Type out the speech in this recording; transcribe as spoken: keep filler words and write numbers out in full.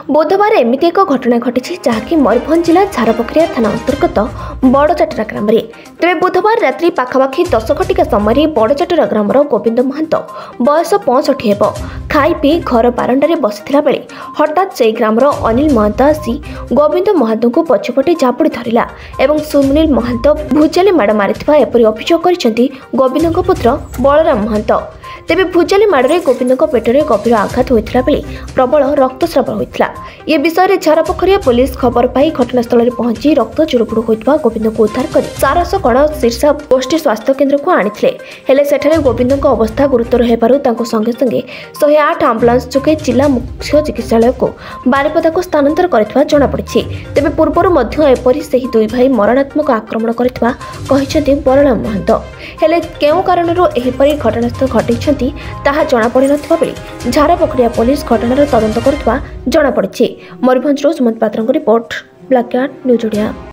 बुधवार एमती एक घटना घटी जहाँकि मयूरभंज जिला झारपखरिया थाना अंतर्गत बड़चाटरा ग्राम में तेज बुधवार रात्रि पाखापाखि दस घटिका समय बड़चाटरा ग्रामर गोविंद महंत बयस पैंसठ हेब खाई पी घर बारंडारे बसिथिला बेले हठात से ग्रामर अनिल महंत आसी गोविंद महंत को पछपटे झापुड़ी धरिला एवं सुनील महंत भुजाली माड़ मारिथिबा एपरि अभियोग करिसेंती गोविंद पुत्र बलराम महंत। तेबे भुजाली माड़े गोविंद पेटरे गभीर आघात होता बेले प्रबल रक्तस्राव होता। ये विषय झारपखरिया पुलिस खबर पाई घटनास्थल में पहुंची रक्त जुड़ुपुड़ होता गोविंद को उद्धार कर सारस कण शीर्षा गोष्ठी स्वास्थ्य केन्द्र को आनीते हेले सेठारे गोविंद अवस्था गुरुतर होबारु तांको संगे संगे शहे आठ आंबुलांस जोगे जिला मुख्य चिकित्सालय को बारिपदा को स्थानांतर करथिबा जणा पड़िछि। तेबे पूर्वरु मध्य एपरि सेही दुई भाई मरणात्मक आक्रमण करथिबा कहिसेंती बलराम महंत। हेले केउ कारणरो एहिपरि घटनास्थल घटिछि ताहा जणा पड़ि नथिबा बेले झारपखरिया पुलिस घटनार तदंत करथिबा जणा पड़िछि। मयूरभंजରୁ ସୁମନ୍ତ ପାତ୍ରଙ୍କ रिपोर्ट ब्लैक न्यूज ओडिया।